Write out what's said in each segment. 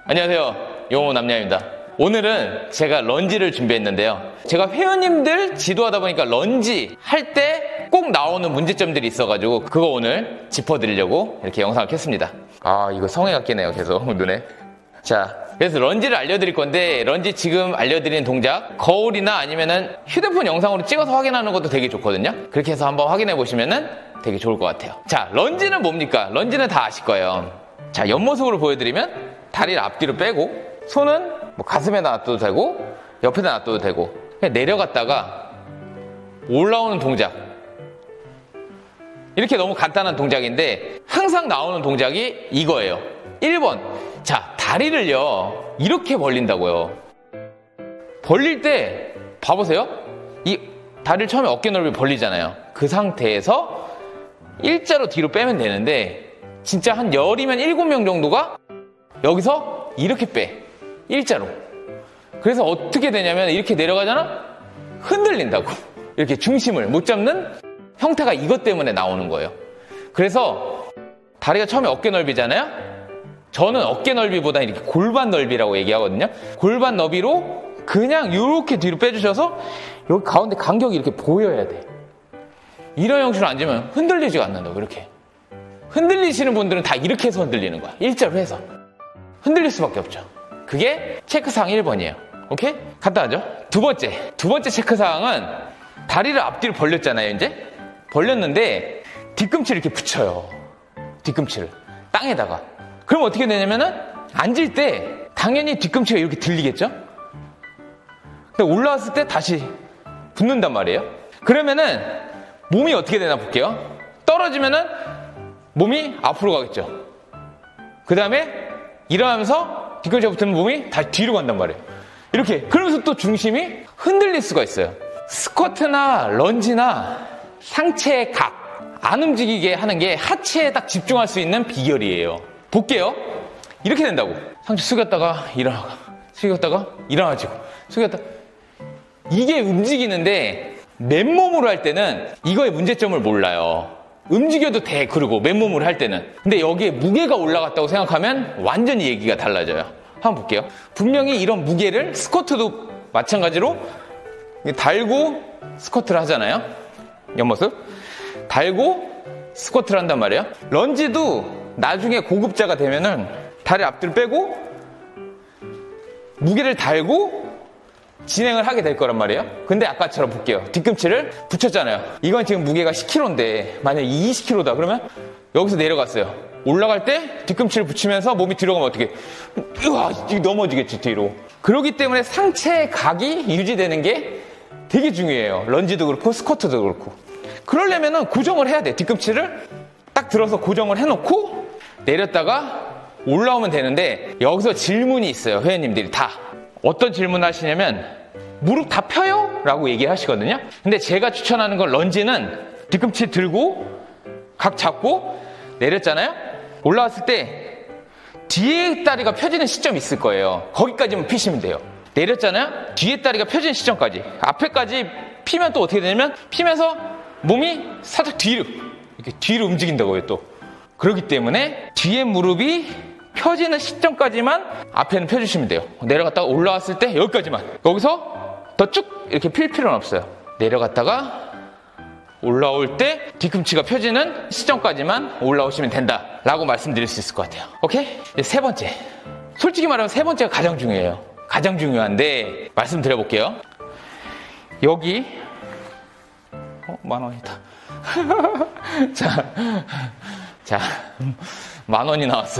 안녕하세요, 영호 남녀입니다. 오늘은 제가 런지를 준비했는데요. 제가 회원님들 지도하다 보니까 런지 할 때 꼭 나오는 문제점들이 있어가지고 그거 오늘 짚어드리려고 이렇게 영상을 켰습니다. 아, 이거 성애가 끼네요, 계속 눈에. 자, 그래서 런지를 알려드릴 건데, 런지 지금 알려드리는 동작 거울이나 아니면은 휴대폰 영상으로 찍어서 확인하는 것도 되게 좋거든요. 그렇게 해서 한번 확인해 보시면은 되게 좋을 것 같아요. 자, 런지는 뭡니까? 런지는 다 아실 거예요. 자, 옆모습으로 보여드리면 다리를 앞뒤로 빼고 손은 뭐 가슴에다 놔둬도 되고 옆에다 놔둬도 되고 그냥 내려갔다가 올라오는 동작. 이렇게 너무 간단한 동작인데 항상 나오는 동작이 이거예요. 1번. 자, 다리를요 이렇게 벌린다고요. 벌릴 때 봐보세요. 이 다리를 처음에 어깨 넓이 벌리잖아요. 그 상태에서 일자로 뒤로 빼면 되는데 진짜 한 열이면 7명 정도가 여기서 이렇게 빼. 일자로. 그래서 어떻게 되냐면 이렇게 내려가잖아? 흔들린다고. 이렇게 중심을 못 잡는 형태가 이것 때문에 나오는 거예요. 그래서 다리가 처음에 어깨 넓이잖아요? 저는 어깨 넓이보다 이렇게 골반 넓이라고 얘기하거든요. 골반 너비로 그냥 이렇게 뒤로 빼주셔서 여기 가운데 간격이 이렇게 보여야 돼. 이런 형식으로 앉으면 흔들리지가 않는다고. 이렇게 흔들리시는 분들은 다 이렇게 해서 흔들리는 거야. 일자로 해서 흔들릴 수밖에 없죠. 그게 체크사항 1번이에요. 오케이? 간단하죠? 두 번째 체크사항은 다리를 앞뒤로 벌렸잖아요. 이제 벌렸는데 뒤꿈치를 이렇게 붙여요. 뒤꿈치를 땅에다가. 그럼 어떻게 되냐면은 앉을 때 당연히 뒤꿈치가 이렇게 들리겠죠? 근데 올라왔을 때 다시 붙는단 말이에요. 그러면은 몸이 어떻게 되나 볼게요. 떨어지면은 몸이 앞으로 가겠죠. 그 다음에 일어나면서 뒤꿈치가 붙으면 몸이 다시 뒤로 간단 말이에요. 이렇게. 그러면서 또 중심이 흔들릴 수가 있어요. 스쿼트나 런지나 상체의 각 안 움직이게 하는 게 하체에 딱 집중할 수 있는 비결이에요. 볼게요. 이렇게 된다고. 상체 숙였다가 일어나고 숙였다가 일어나지고 숙였다. 이게 움직이는데 맨몸으로 할 때는 이거의 문제점을 몰라요. 움직여도 돼. 그리고 맨몸으로 할 때는. 근데 여기에 무게가 올라갔다고 생각하면 완전히 얘기가 달라져요. 한번 볼게요. 분명히 이런 무게를 스쿼트도 마찬가지로 달고 스쿼트를 하잖아요. 옆모습. 달고 스쿼트를 한단 말이에요. 런지도 나중에 고급자가 되면은 다리 앞뒤로 빼고 무게를 달고 진행을 하게 될 거란 말이에요. 근데 아까처럼 볼게요. 뒤꿈치를 붙였잖아요. 이건 지금 무게가 10kg인데 만약에 20kg다 그러면 여기서 내려갔어요. 올라갈 때 뒤꿈치를 붙이면서 몸이 뒤로 가면 어떻게 으아, 넘어지겠지 뒤로. 그렇기 때문에 상체의 각이 유지되는 게 되게 중요해요. 런지도 그렇고 스쿼트도 그렇고. 그러려면은 고정을 해야 돼. 뒤꿈치를 딱 들어서 고정을 해놓고 내렸다가 올라오면 되는데 여기서 질문이 있어요. 회원님들이 다. 어떤 질문 하시냐면 무릎 다 펴요? 라고 얘기하시거든요. 근데 제가 추천하는 건 런지는 뒤꿈치 들고 각 잡고 내렸잖아요. 올라왔을 때 뒤에 다리가 펴지는 시점이 있을 거예요. 거기까지만 피시면 돼요. 내렸잖아요. 뒤에 다리가 펴지는 시점까지. 앞에까지 피면 또 어떻게 되냐면 피면서 몸이 살짝 뒤로 이렇게 뒤로 움직인다고요. 또 그렇기 때문에 뒤에 무릎이 펴지는 시점까지만 앞에는 펴주시면 돼요. 내려갔다가 올라왔을 때 여기까지만. 여기서 더 쭉 이렇게 필 필요는 없어요. 내려갔다가 올라올 때 뒤꿈치가 펴지는 시점까지만 올라오시면 된다라고 말씀드릴 수 있을 것 같아요. 오케이? 이제 세 번째. 솔직히 말하면 세 번째가 가장 중요해요. 가장 중요한데 말씀드려볼게요. 여기 10,000원이다. 자, 10,000원이 나왔어요.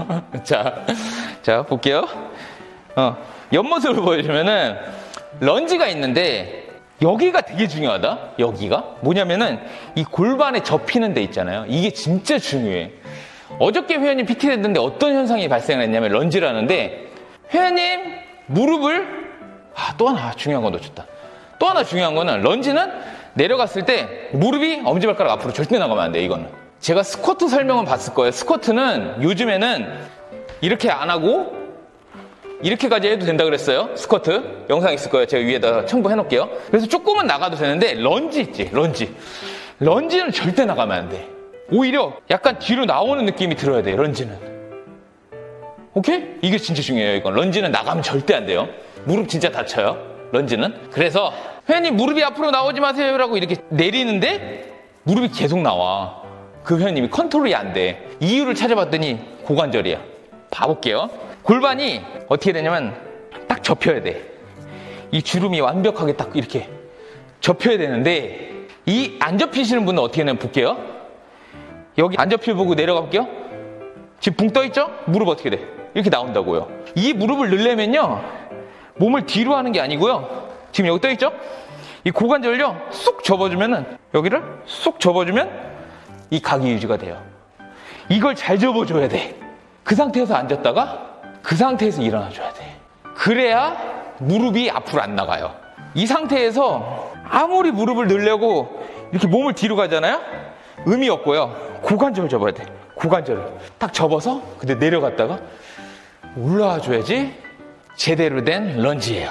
자, 볼게요. 옆모습을 보여주면은 런지가 있는데 여기가 되게 중요하다. 여기가 뭐냐면은 이 골반에 접히는 데 있잖아요. 이게 진짜 중요해. 어저께 회원님 PT 했는데 어떤 현상이 발생했냐면 런지를 하는데 회원님 무릎을 또 하나 중요한 거 놓쳤다. 또 하나 중요한 거는 런지는 내려갔을 때 무릎이 엄지발가락 앞으로 절대 나가면 안 돼. 이거는 제가 스쿼트 설명은 봤을 거예요. 스쿼트는 요즘에는 이렇게 안 하고 이렇게까지 해도 된다 그랬어요. 스쿼트 영상 있을 거예요. 제가 위에다 첨부해 놓을게요. 그래서 조금은 나가도 되는데 런지 있지. 런지는 절대 나가면 안 돼. 오히려 약간 뒤로 나오는 느낌이 들어야 돼. 런지는 오케이? 이게 진짜 중요해요. 이건 런지는 나가면 절대 안 돼요. 무릎 진짜 다쳐요. 런지는. 그래서 회원님 무릎이 앞으로 나오지 마세요 라고 이렇게 내리는데 무릎이 계속 나와. 그 회원님이 컨트롤이 안 돼. 이유를 찾아봤더니 고관절이야. 봐볼게요. 골반이 어떻게 되냐면 딱 접혀야 돼. 이 주름이 완벽하게 딱 이렇게 접혀야 되는데 이 안 접히시는 분은 어떻게 되냐면 볼게요. 여기 안 접혀 보고 내려가 볼게요. 지금 붕 떠있죠? 무릎 어떻게 돼? 이렇게 나온다고요. 이 무릎을 넣으려면요 몸을 뒤로 하는 게 아니고요. 지금 여기 떠있죠? 이 고관절요 쑥 접어주면은 여기를 쑥 접어주면 이 각이 유지가 돼요. 이걸 잘 접어줘야 돼. 그 상태에서 앉았다가 그 상태에서 일어나줘야 돼. 그래야 무릎이 앞으로 안 나가요. 이 상태에서 아무리 무릎을 넣으려고 이렇게 몸을 뒤로 가잖아요? 의미 없고요. 고관절을 접어야 돼. 고관절을 딱 접어서 근데 내려갔다가 올라와 줘야지 제대로 된 런지예요.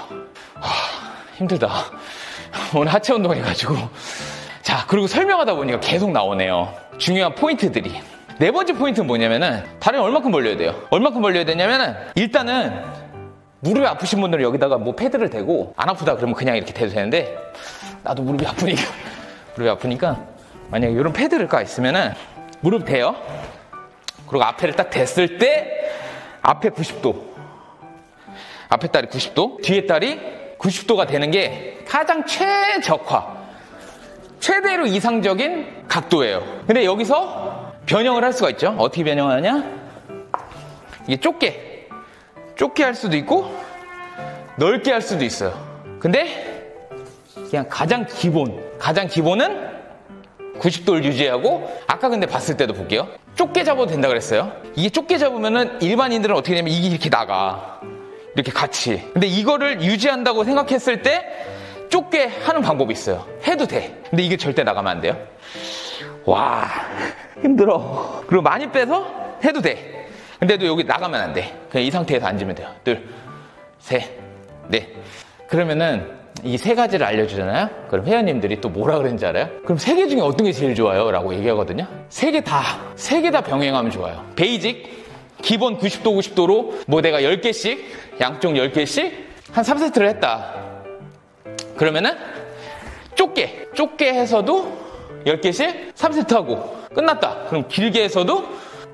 힘들다. 오늘 하체 운동 해가지고. 자, 그리고 설명하다 보니까 계속 나오네요. 중요한 포인트들이. 네 번째 포인트는 뭐냐면은 다리를 얼마큼 벌려야 돼요? 얼마큼 벌려야 되냐면은 일단은 무릎이 아프신 분들은 여기다가 뭐 패드를 대고 안 아프다 그러면 그냥 이렇게 대도 되는데 나도 무릎이 아프니까 만약에 이런 패드를 까 있으면은 무릎 대요. 그리고 앞에를 딱 댔을 때 앞에 90도, 앞에 다리 90도, 뒤에 다리 90도가 되는 게 가장 최적화, 최대로 이상적인 각도예요. 근데 여기서 변형을 할 수가 있죠. 어떻게 변형하냐? 이게 좁게 할 수도 있고 넓게 할 수도 있어요. 근데 그냥 가장 기본은 90도를 유지하고 아까 근데 봤을 때도 볼게요. 좁게 잡아도 된다 그랬어요. 이게 좁게 잡으면은 일반인들은 어떻게 되냐면 이게 이렇게 나가. 이렇게 같이. 근데 이거를 유지한다고 생각했을 때 좁게 하는 방법이 있어요. 해도 돼. 근데 이게 절대 나가면 안 돼요. 와, 힘들어. 그리고 많이 빼서 해도 돼. 근데도 여기 나가면 안 돼. 그냥 이 상태에서 앉으면 돼요. 둘, 셋, 넷. 그러면은 이 세 가지를 알려주잖아요. 그럼 회원님들이 또 뭐라 그랬는지 알아요? 그럼 세 개 중에 어떤 게 제일 좋아요? 라고 얘기하거든요. 세 개 다 병행하면 좋아요. 베이직, 기본 90도로 뭐 내가 10개씩, 양쪽 10개씩 한 3세트를 했다. 그러면은 좁게 해서도 10개씩 3세트 하고 끝났다. 그럼 길게 해서도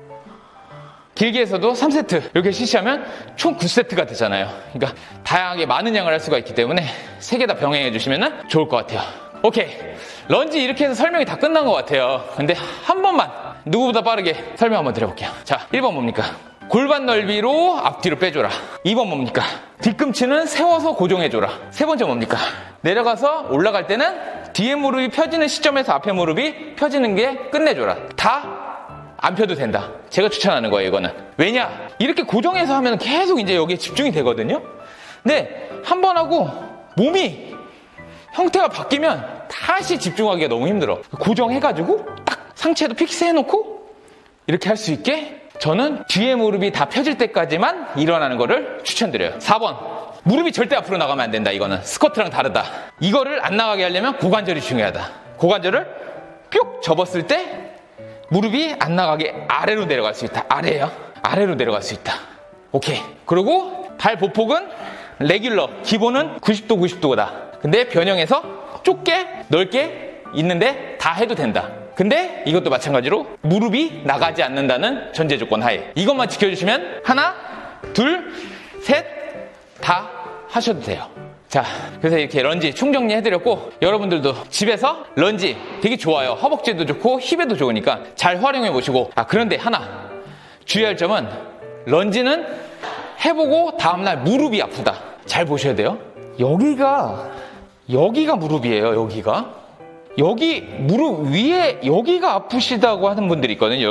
3세트 이렇게 실시하면 총 9세트가 되잖아요. 그러니까 다양하게 많은 양을 할 수가 있기 때문에 3개 다 병행해 주시면 좋을 것 같아요. 오케이, 런지 이렇게 해서 설명이 다 끝난 것 같아요. 근데 한 번만 누구보다 빠르게 설명 한번 드려볼게요. 자, 1번 뭡니까? 골반 넓이로 앞뒤로 빼줘라. 2번 뭡니까? 뒤꿈치는 세워서 고정해줘라. 세 번째 뭡니까? 내려가서 올라갈 때는 뒤에 무릎이 펴지는 시점에서 앞에 무릎이 펴지는 게 끝내줘라. 다 안 펴도 된다. 제가 추천하는 거예요, 이거는. 왜냐? 이렇게 고정해서 하면 계속 이제 여기에 집중이 되거든요? 근데 한 번 하고 몸이 형태가 바뀌면 다시 집중하기가 너무 힘들어. 고정해가지고 딱 상체도 픽스해놓고 이렇게 할 수 있게 저는 뒤에 무릎이 다 펴질 때까지만 일어나는 거를 추천드려요. 4번. 무릎이 절대 앞으로 나가면 안 된다. 이거는 스쿼트랑 다르다. 이거를 안 나가게 하려면 고관절이 중요하다. 고관절을 뿅 접었을 때 무릎이 안 나가게 아래로 내려갈 수 있다. 아래로 내려갈 수 있다. 오케이. 그리고 발 보폭은 레귤러. 기본은 90도다. 근데 변형해서 좁게, 넓게 있는데 다 해도 된다. 근데 이것도 마찬가지로 무릎이 나가지 않는다는 전제 조건 하에 이것만 지켜주시면 하나, 둘, 셋 다 하셔도 돼요. 자, 그래서 이렇게 런지 총정리해드렸고 여러분들도 집에서 런지 되게 좋아요. 허벅지도 좋고 힙에도 좋으니까 잘 활용해보시고, 그런데 하나 주의할 점은 런지는 해보고 다음날 무릎이 아프다. 잘 보셔야 돼요. 여기가 무릎이에요. 여기 무릎 위에 여기가 아프시다고 하는 분들이 있거든요.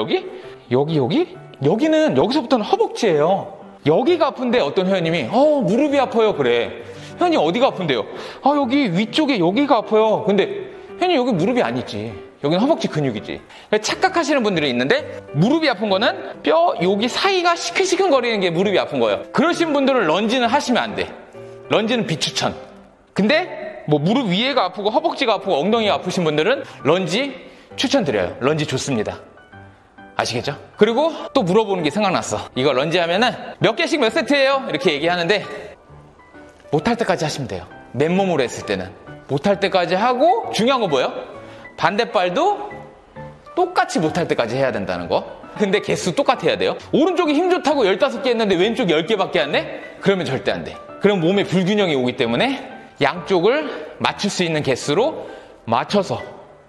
여기는 여기서부터는 허벅지예요. 여기가 아픈데 어떤 회원님이 무릎이 아파요 그래. 회원님 어디가 아픈데요? 여기 위쪽에 여기가 아파요. 근데 회원님 여기 무릎이 아니지. 여기는 허벅지 근육이지. 착각하시는 분들이 있는데 무릎이 아픈 거는 뼈 여기 사이가 시큰시큰 거리는 게 무릎이 아픈 거예요. 그러신 분들은 런지는 하시면 안 돼. 런지는 비추천. 근데 뭐 무릎 위에가 아프고 허벅지가 아프고 엉덩이가 아프신 분들은 런지 추천드려요. 런지 좋습니다. 아시겠죠? 그리고 또 물어보는 게 생각났어. 이거 런지 하면은 몇 개씩 몇 세트예요? 이렇게 얘기하는데 못할 때까지 하시면 돼요. 맨몸으로 했을 때는 못할 때까지 하고, 중요한 건 뭐예요? 반대발도 똑같이 못할 때까지 해야 된다는 거. 근데 개수 똑같아야 돼요. 오른쪽이 힘 좋다고 15개 했는데 왼쪽 10개밖에 안 돼? 그러면 절대 안 돼. 그럼 몸에 불균형이 오기 때문에 양쪽을 맞출 수 있는 개수로 맞춰서.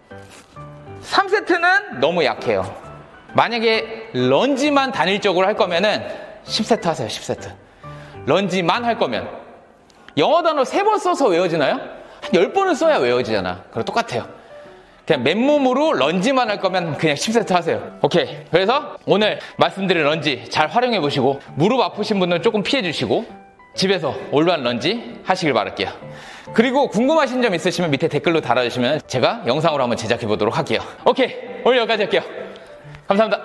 3세트는 너무 약해요. 만약에 런지만 단일적으로 할 거면은 10세트 하세요. 10세트. 런지만 할 거면. 영어 단어 3번 써서 외워지나요? 한 10번은 써야 외워지잖아. 그럼 똑같아요. 그냥 맨몸으로 런지만 할 거면 그냥 10세트 하세요. 오케이. 그래서 오늘 말씀드린 런지 잘 활용해 보시고, 무릎 아프신 분들은 조금 피해 주시고 집에서 올바른 런지 하시길 바랄게요. 그리고 궁금하신 점 있으시면 밑에 댓글로 달아주시면 제가 영상으로 한번 제작해 보도록 할게요. 오케이. 오늘 여기까지 할게요. 감사합니다.